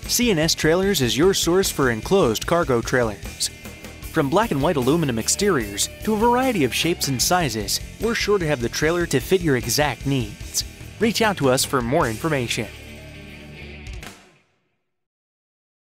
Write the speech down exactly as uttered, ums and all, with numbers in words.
C and S Trailers is your source for enclosed cargo trailers. From black and white aluminum exteriors to a variety of shapes and sizes, we're sure to have the trailer to fit your exact needs. Reach out to us for more information.